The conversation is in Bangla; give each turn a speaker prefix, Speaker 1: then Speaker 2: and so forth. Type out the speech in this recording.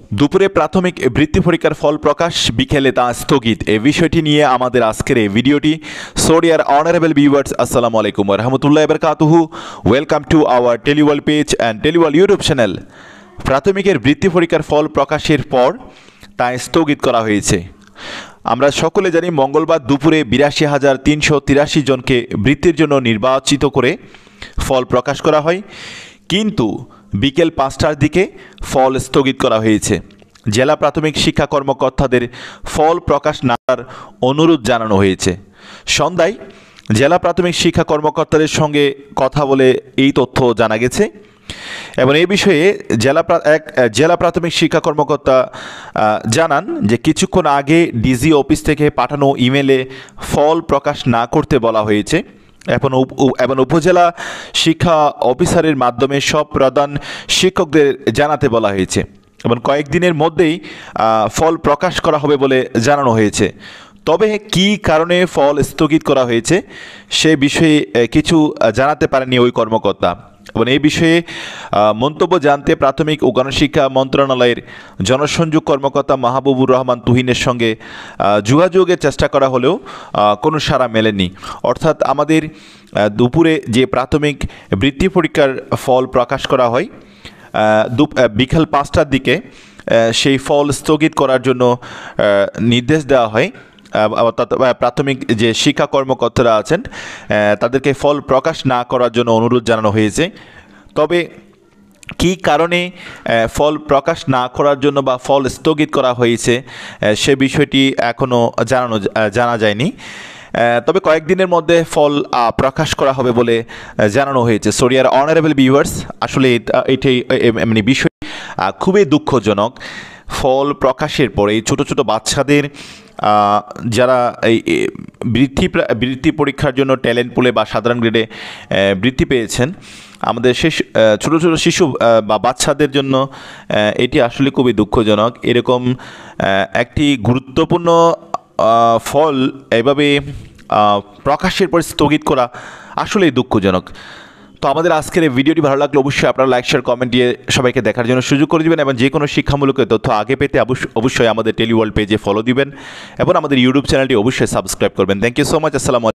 Speaker 1: দুপুরে প্রাথমিক বৃত্তি পরীক্ষার ফল প্রকাশ, বিকেলে তা স্থগিত। এই বিষয়টি নিয়ে আমাদের আজকের এই ভিডিওটি। সো ডিয়ার অনারেবল ভিউয়ার্স, আসসালামু আলাইকুম ওয়া রাহমাতুল্লাহি ওয়া বারাকাতুহু। Welcome to our Teleworld page and Teleworld YouTube channel. প্রাথমিকের বৃত্তি পরীক্ষার ফল প্রকাশের পর তা স্থগিত করা হয়েছে। আমরা সকলে জানি মঙ্গলবার দুপুরে ৮২,৩৮৩ জনকে বৃত্তির জন্য নির্বাচিত করে ফল প্রকাশ করা হয়, কিন্তু বিকেল ৫টার দিকে ফল স্থগিত করা হয়েছে। জেলা প্রাথমিক শিক্ষা কর্মকর্তাদের ফল প্রকাশ না করার অনুরোধ জানানো হয়েছে। সন্ধ্যায় জেলা প্রাথমিক শিক্ষা কর্মকর্তাদের সঙ্গে কথা বলে এই তথ্য জানা গেছে এবং এই বিষয়ে জেলা প্রাথমিক শিক্ষা কর্মকর্তা জানান যে কিছুক্ষণ আগে ডিজি অফিস থেকে পাঠানো ইমেলে ফল প্রকাশ না করতে বলা হয়েছে এবং উপজেলা শিক্ষা অফিসারের মাধ্যমে সব প্রধান শিক্ষকদের জানাতে বলা হয়েছে এবং কয়েকদিনের মধ্যেই ফল প্রকাশ করা হবে বলে জানানো হয়েছে। তবে কী কারণে ফল স্থগিত করা হয়েছে সে বিষয়ে কিছু জানাতে পারেনি ওই কর্মকর্তা এবং এই বিষয়ে মন্তব্য জানতে প্রাথমিক ও গণশিক্ষা মন্ত্রণালয়ের জনসংযোগ কর্মকর্তা মাহবুবুর রহমান তুহিনের সঙ্গে যোগাযোগের চেষ্টা করা হলেও কোনো সাড়া মেলেনি। অর্থাৎ আমাদের দুপুরে যে প্রাথমিক বৃত্তি পরীক্ষার ফল প্রকাশ করা হয় বিকেল ৫টার দিকে সেই ফল স্থগিত করার জন্য নির্দেশ দেওয়া হয়। প্রাথমিক যে শিক্ষা কর্মকর্তারা আছেন তাদেরকে ফল প্রকাশ না করার জন্য অনুরোধ জানানো হয়েছে। তবে কী কারণে ফল প্রকাশ না করার জন্য বা ফল স্থগিত করা হয়েছে সে বিষয়টি এখনও জানা যায়নি। তবে কয়েকদিনের মধ্যে ফল প্রকাশ করা হবে বলে জানানো হয়েছে। সো ডিয়ার অনারেবল ভিউয়ার্স, আসলে এটাই মানে বিষয় খুবই দুঃখজনক। ফল প্রকাশের পরে এই ছোটো ছোটো বাচ্চাদের যারা এই বৃত্তি পরীক্ষার জন্য ট্যালেন্ট পুলে বা সাধারণ গ্রেডে বৃত্তি পেয়েছেন, আমাদের ছোটো ছোটো শিশু বা বাচ্চাদের জন্য এটি আসলে খুবই দুঃখজনক। এরকম একটি গুরুত্বপূর্ণ ফল এভাবে প্রকাশের পর স্থগিত করা আসলেই দুঃখজনক। তো আমাদের আজকের এই ভিডিওটি ভালো লাগলে অবশ্যই আপনারা লাইক শেয়ার কমেন্ট দিয়ে সবাইকে দেখার জন্য সুযোগ করে দিবেন এবং যে কোনো শিক্ষামূলক তথ্য আগে পেতে অবশ্যই আমাদের টেলিওয়ার্ল্ড পেজে ফলো দিবেন এবং আমাদের ইউটিউব চ্যানেলটি অবশ্যই সাবস্ক্রাইব করবেন। Thank you so much. আসসালামু আলাইকুম।